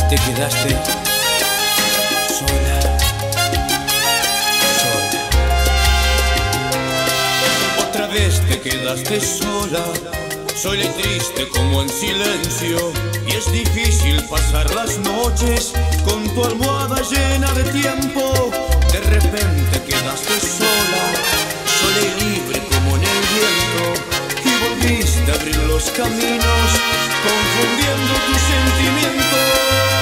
te quedaste sola, sola. Otra vez te quedaste sola, sola y triste como en silencio. Y es difícil pasar las noches con tu almohada llena de tiempo. De repente quedaste sola, sola y libre como en el viento. Y volviste a abrir los caminos, confundiendo tus sentimientos.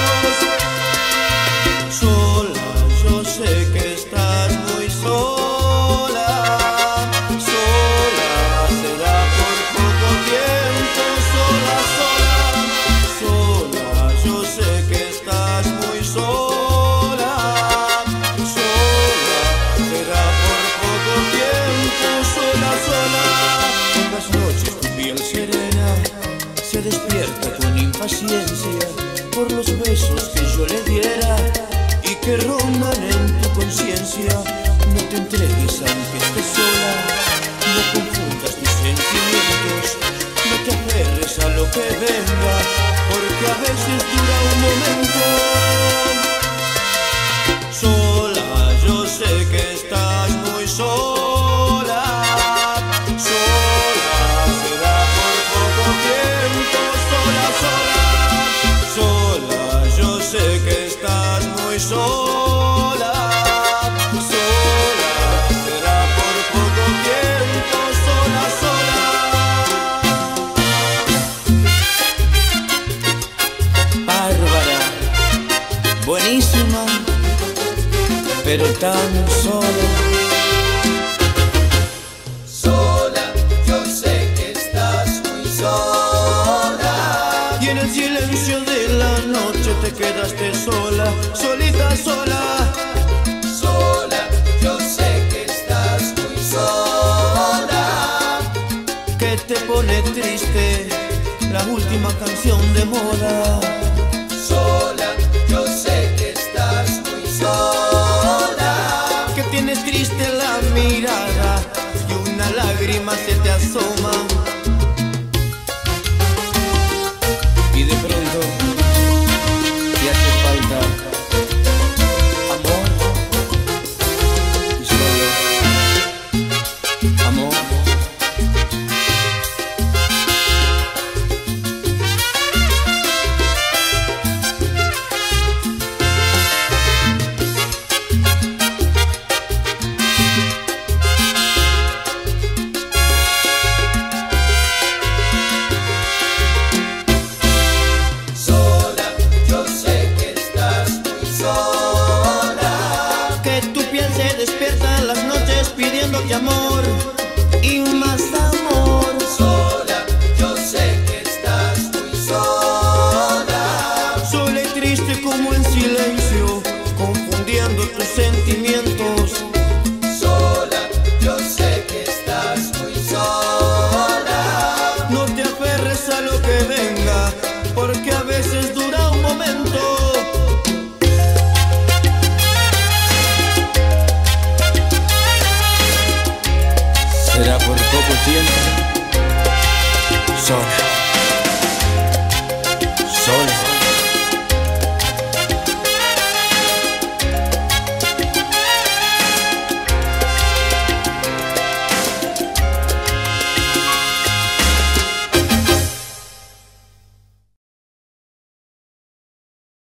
Sola, yo sé que estás muy sola. Sola, será por poco tiempo. Sola, sola, sola, yo sé que estás muy sola. Sola, será por poco tiempo. Sola, sola. Por las noches tu piel serena se despierta con impaciencia por los besos que yo le diera y que rondan en tu conciencia. No te entregues aunque estés sola, no confundas tus sentimientos, no te aferres a lo que venga, porque a veces dura un momento. Sola, yo sé que estás muy sola. Sola, será por poco tiempo. Sola, sola, sola, yo sé que estás muy sola. Sola, será por poco tiempo. Sola, sola. Bárbara, buenísima, pero tan sola. Sola, yo sé que estás muy sola. Y en el silencio de la noche te quedaste sola, solita, sola. Sola, yo sé que estás muy sola. Que te pone triste la última canción de moda. Sola, yo sé que estás muy sola. Que tienes triste la mirada y una lágrima se te asoma. Y de pronto te hace falta amor y solo amor. Sola, yo sé que estás muy sola. Que tu piel se despierta en las noches pidiéndote amor y más amor. Sola, yo sé que estás muy sola. Sola y triste como en silencio.